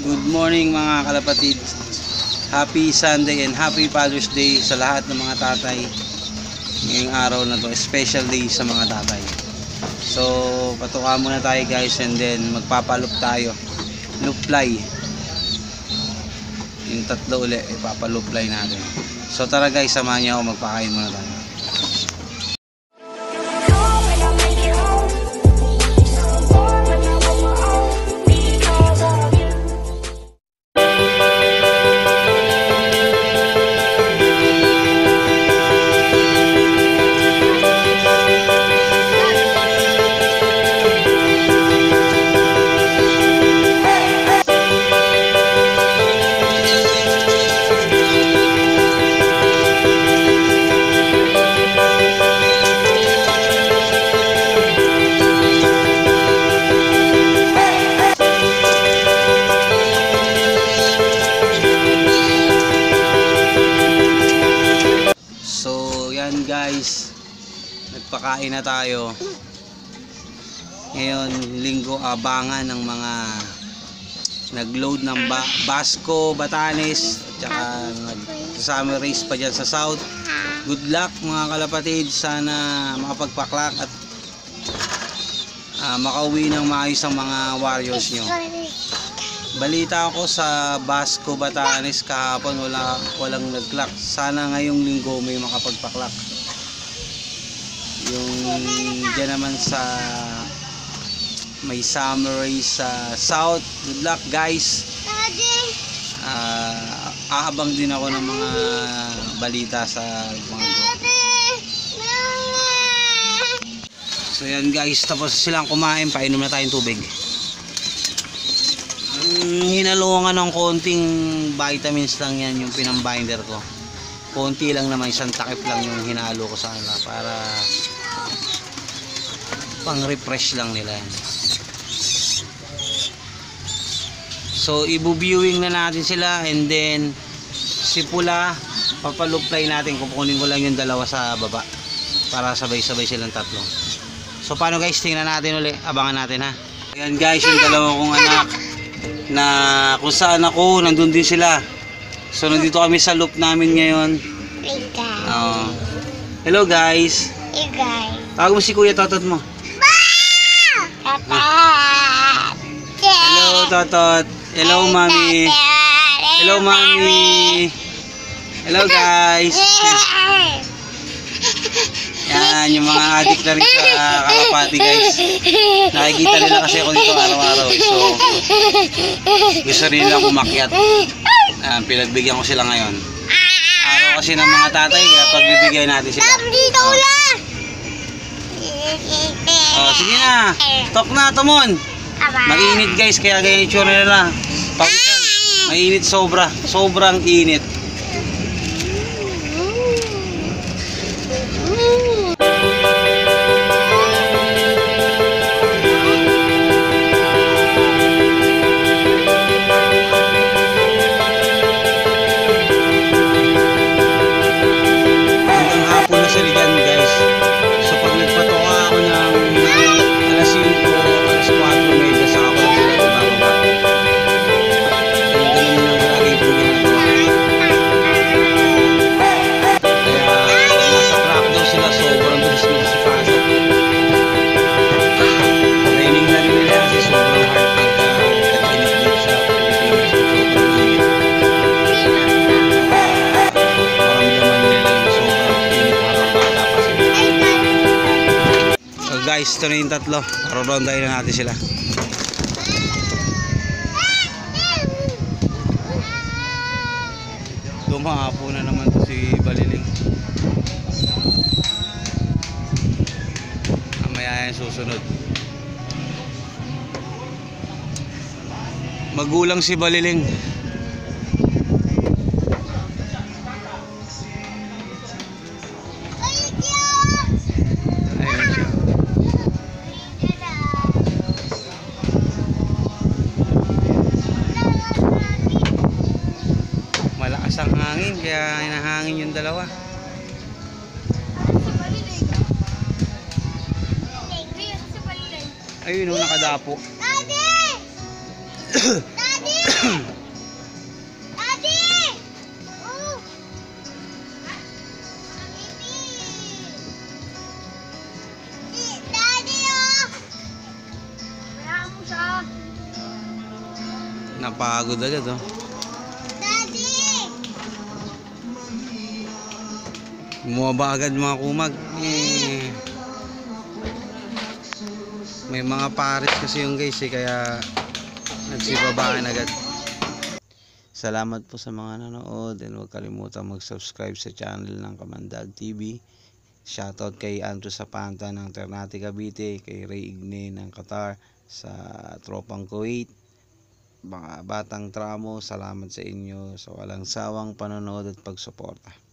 Good morning mga kalapatid. Happy Sunday and happy Father's Day sa lahat ng mga tatay. Ngayong araw na to, special day sa mga tatay. So, patuka muna tayo guys and then magpapalup tayo. Luplay. Yung tatlo ulit, ipapaluplay natin. So tara guys, samahan niyo ako, magpakain muna tayo. Guys, nagpakain na tayo ngayon. Linggo, abangan ng mga nagload ng Basco, Batanes at saka nag-summer race pa dyan sa South. Good luck mga kalapatid, sana makapagpaklak at makauwi ng maayos ang mga warriors nyo. Balita ako sa Basco, Batanes kahapon walang nag-clock. Sana ngayong linggo may makapagpaklak. Yung dyan naman sa may summer race sa South, good luck guys. Aabang din ako ng mga balita sa mga group. So yan guys, tapos silang kumain, painom na tayong tubig. Hinalungan ng konting vitamins lang yan, yung pinambinder ko. Konti lang naman, isang takip lang yung hinalo ko sa kanila para pang refresh lang nila yan. So ibu-viewing na natin sila and then si Pula papaluplay natin. Kukunin ko lang yung dalawa sa baba para sabay-sabay silang tatlo. So paano guys, tingnan natin ulit, abangan natin ha. Ayan guys, yung dalawa kong anak na kung saan ako, nandun din sila. So nandito kami sa loop namin ngayon. Hello guys. Hey guys. Tawag mo si Kuya Totot mo. Hello Totot. Hello Mami. Hello Mami. Hello guys. Yan yung mga adik na rin sa kalapati guys. Nakikita nila kasi ako dito araw-araw. So gusto rin nila umakyat. Pinagbigyan ko sila ngayon. Araw kasi ng mga tatay, kaya pagbibigay natin sila. Sige na. Tok na, Tomon. Mainit guys, kaya ganyan yung tsura nila. Pakitan. Mainit sobra. Sobrang init. Guys, ito na yung tatlo. Rorondahin na natin sila. Dumahapo na naman to si Baliling. Mamaya yan susunod. Magulang si Baliling. Malakas ang hangin, kaya hinahangin yung dalawa. Ayun o, nakadapo. Daddy! Daddy! Daddy! Oh! Daddy, oh! Kaya mo siya. Napagod agad oh. Daddy! Bumaba agad mga kumag. May mga pares kasi yung guys kaya nagsibabaan agad. Salamat po sa mga nanood and huwag kalimutan mag-subscribe sa channel ng Kamandag TV. Shoutout kay Andrew Sapanta ng Ternate Cavite, kay Ray Igne ng Qatar, sa Tropang Kuwait, mga Batang Tramo. Salamat sa inyo sa walang sawang panonood at pagsuporta.